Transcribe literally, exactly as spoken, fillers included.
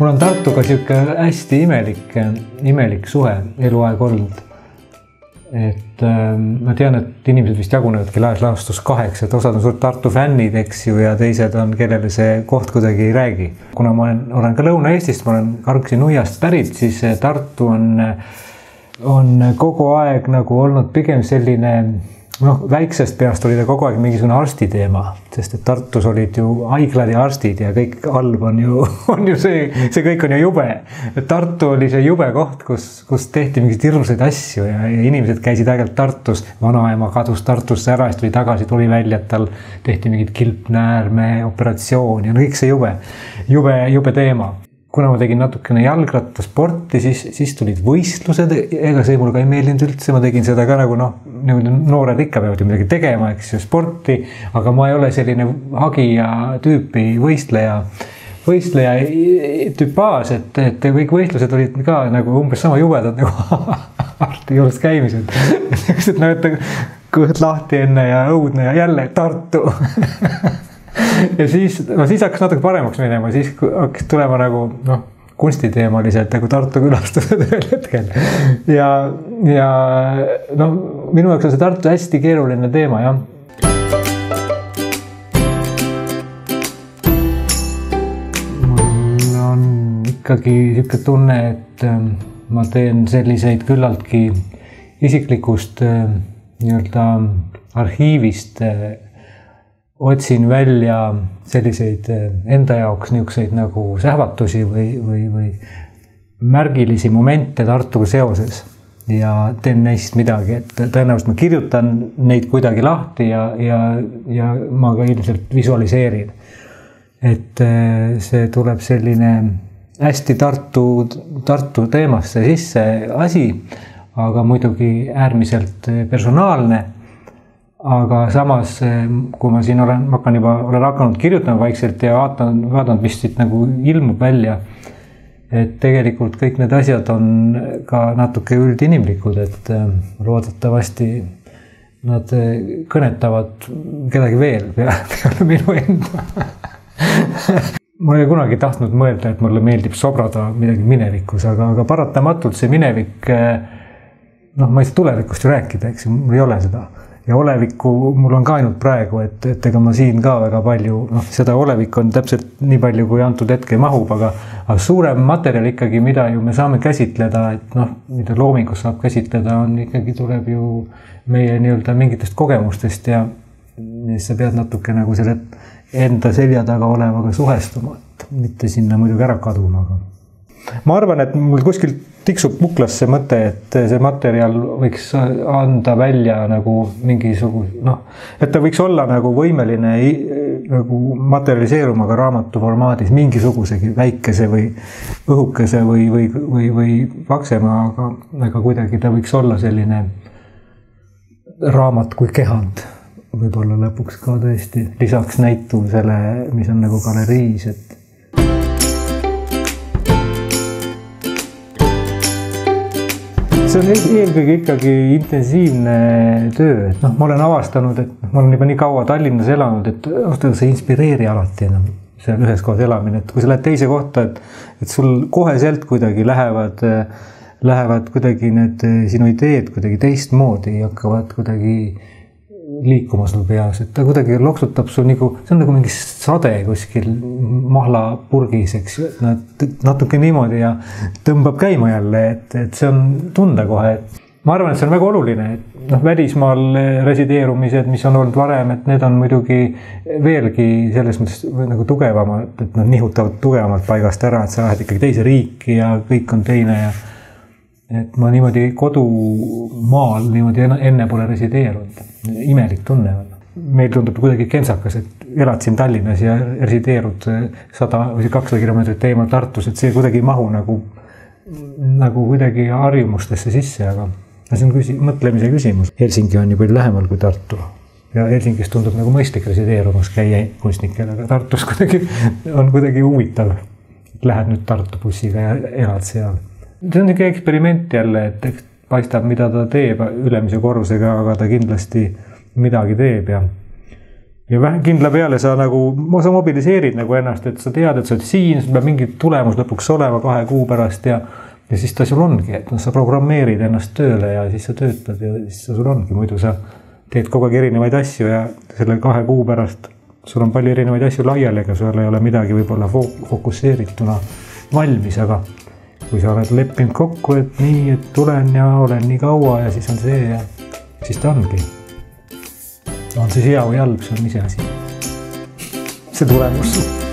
mul on Tartuga siuke hästi imelik, imelik suhe eluaeg olnud. Et äh, ma tean, et inimesed vist jagunevadki laias laastus kaheks, et osad on suurt Tartu fännid, eks ju, ja teised on, kellele see koht kuidagi ei räägi. Kuna ma olen, olen ka Lõuna-Eestist, ma olen Karksi Nuiast pärit, siis Tartu on, on kogu aeg nagu olnud pigem selline, noh, väiksest peast oli ta kogu aeg mingisugune arsti teema, sest et Tartus olid ju haiglad ja arstid ja kõik halb on ju, on ju see, see kõik on ju jube. Tartu oli see jube koht, kus, kus tehti mingeid hirmsaid asju ja, ja inimesed käisid aegelt Tartus. Vanaema kadus Tartusse ära, siis tuli tagasi, tuli välja, et tal tehti mingid kilpnäärme operatsioon ja no kõik see jube, jube, jube teema. Kuna ma tegin natukene jalgrattasporti, siis, siis tulid võistlused, ega see mulle ka ei meeldinud üldse, ma tegin seda ka nagu noh, noored ikka peavad ju midagi tegema, eks ju, sporti, aga ma ei ole selline hagija tüüpi võistleja, võistleja tüpaas, et, et kõik võistlused olid ka nagu umbes sama jubedad nagu arsti juures käimised. et näete, kõht lahti enne ja õudne ja jälle Tartu. ja siis, no siis hakkas natuke paremaks minema, siis hakkas tulema nagu noh, kunstiteemaliselt nagu Tartu külastused ühel hetkel. Ja, ja no, minu jaoks on see Tartu hästi keeruline teema, jah. Mul on ikkagi siuke tunne, et ma teen selliseid küllaltki isiklikust nii-öelda arhiivist otsin välja selliseid enda jaoks niisuguseid nagu sähvatusi või, või, või märgilisi momente Tartuga seoses ja teen neist midagi, et tõenäoliselt ma kirjutan neid kuidagi lahti ja, ja, ja ma ka ilmselt visualiseerin. Et see tuleb selline hästi Tartu, Tartu teemasse sisse asi, aga muidugi äärmiselt personaalne. Aga samas, kui ma siin olen, ma hakkan juba, olen hakanud kirjutama vaikselt ja vaatan, vaatan, mis siit nagu ilmub välja, et tegelikult kõik need asjad on ka natuke üldinimlikud, et loodetavasti nad kõnetavad kedagi veel peale minu enda. Ma ei kunagi tahtnud mõelda, et mulle meeldib sobrada midagi minevikus, aga, aga paratamatult see minevik, noh, ma ei saa tulevikust ju rääkida, eks mul ei ole seda. Ja olevikku mul on ka ainult praegu, et, et ega ma siin ka väga palju, noh, seda olevik on täpselt nii palju, kui antud hetke mahub, aga, aga suurem materjal ikkagi, mida ju me saame käsitleda, et noh, mida loomingus saab käsitleda, on ikkagi tuleb ju meie nii-öelda mingitest kogemustest ja sa pead natuke nagu selle enda selja taga olevaga suhestuma, et mitte sinna muidugi ära kaduma. Ma arvan, et mul kuskil tiksub kuklas see mõte, et see materjal võiks anda välja nagu mingisugune, noh, et ta võiks olla nagu võimeline nagu materialiseeruma ka raamatu formaadis mingisugusegi väikese või õhukese või, või, või, või paksema, aga, aga kuidagi ta võiks olla selline raamat kui kehand. Võib-olla lõpuks ka tõesti lisaks näitusele, mis on nagu galeriis, et see on eelkõige ikkagi intensiivne töö, et noh, ma olen avastanud, et ma olen juba nii kaua Tallinnas elanud, et austada see inspireeri alati enam seal ühes kohas elamine, et kui sa lähed teise kohta, et, et sul koheselt kuidagi lähevad, lähevad kuidagi need sinu ideed kuidagi teistmoodi, hakkavad kuidagi liikuma sul peas, et ta kuidagi loksutab sul nagu, see on nagu mingi sade kuskil mahlapurgis, eks ju, et natuke niimoodi ja tõmbab käima jälle, et, et see on tunda kohe. Ma arvan, et see on väga oluline, et noh, välismaal resideerumised, mis on olnud varem, et need on muidugi veelgi selles mõttes nagu tugevamad, et nad nihutavad tugevamalt paigast ära, et sa lähed ikkagi teise riiki ja kõik on teine ja et ma niimoodi kodumaal niimoodi enne pole resideerunud. Imelik tunne on. Meil tundub kuidagi kentsakas, et elad siin Tallinnas ja resideerud sada või kakssada kilomeetrit eemal Tartus, et see kuidagi ei mahu nagu, nagu kuidagi harjumustesse sisse, aga see on küsi, mõtlemise küsimus. Helsingi on ju palju lähemal kui Tartu ja Helsingis tundub nagu mõistlik resideerumas käia kunstnikele, aga Tartus kuidagi on kuidagi huvitav. Lähed nüüd Tartu bussiga ja elad seal. See on niisugune eksperiment jälle, et paistab, mida ta teeb ülemise korrusega, aga ta kindlasti midagi teeb ja, ja vähe kindla peale sa nagu, sa mobiliseerid nagu ennast, et sa tead, et sa oled siin, sul peab mingi tulemus lõpuks olema kahe kuu pärast ja, ja siis ta sul ongi, et no, sa programmeerid ennast tööle ja siis sa töötad ja siis sul ongi, muidu sa teed kogu aeg erinevaid asju ja selle kahe kuu pärast sul on palju erinevaid asju laiali, aga sul ei ole midagi võib-olla fokusseerituna valmis, aga kui sa oled leppinud kokku, et nii, et tulen ja olen nii kaua ja siis on see ja siis ta ongi. On see hea või halb, see on ise asi. See tulemus.